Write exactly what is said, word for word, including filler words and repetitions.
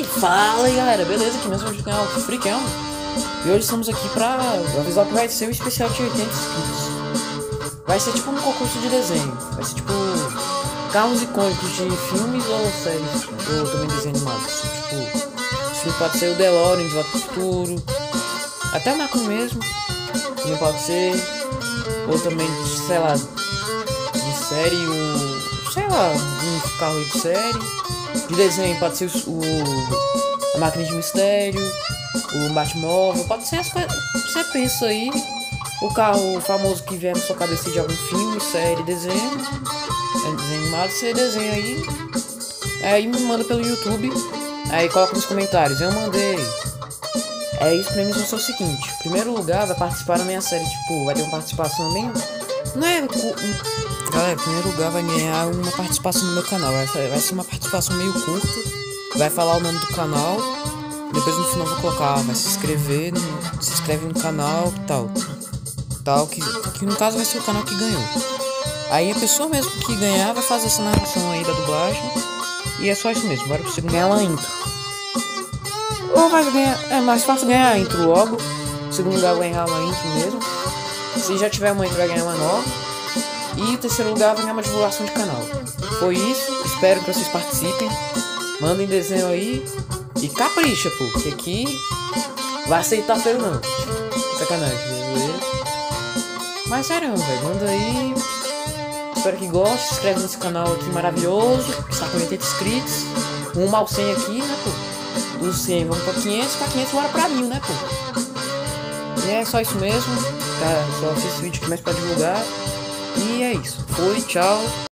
Fala aí galera, beleza? Aqui mesmo do canal Freecam. E hoje estamos aqui pra avisar que vai ser o especial de oitenta inscritos. Vai ser tipo um concurso de desenho. Vai ser tipo carros icônicos de filmes ou séries, ou também desenhos animados. Tipo, o filme pode ser o DeLorean de Volta pro Futuro, até o Marco mesmo, também pode ser. Ou também, sei lá, de série, o, sei lá, um carro de série. De desenho pode ser o, a Máquina de Mistério, o Batmóvel, pode ser as coisas. Você pensa aí, o carro famoso que vier na sua cabeça de algum filme, série, desenho, desenho animado, você desenha aí, aí me manda pelo YouTube, aí coloca nos comentários, eu mandei. É, os prêmios vão ser o seguinte: em primeiro lugar vai participar da minha série, tipo, vai ter uma participação bem. Não é. Galera, em primeiro lugar vai ganhar uma participação no meu canal. Vai, vai ser uma participação meio curta. Vai falar o nome do canal. Depois no final vou colocar, vai se inscrever. No, se inscreve no canal e tal. Tal, que, que no caso vai ser o canal que ganhou. Aí a pessoa mesmo que ganhar vai fazer essa narração aí da dublagem. E é só isso mesmo, bora pro segundo ganhar uma intro. Ou vai ganhar. É mais fácil ganhar a intro logo. Em segundo lugar vai ganhar uma intro mesmo. Se já tiver uma intro vai ganhar uma nova. E em terceiro lugar vai ganhar uma divulgação de canal. Foi isso, espero que vocês participem. Mandem desenho aí. E capricha, pô, porque aqui vai aceitar feio não. Sacanagem, beleza? Mas sério, velho, manda aí. Espero que goste, se inscreve nesse canal aqui maravilhoso, que está com oitenta inscritos. Um mal cem aqui, né, pô? Dos cem vamos pra quinhentos, pra quinhentos bora pra mil, né, pô? E é só isso mesmo, tá? Só fiz esse vídeo aqui mais pra divulgar. E é isso. Foi, tchau.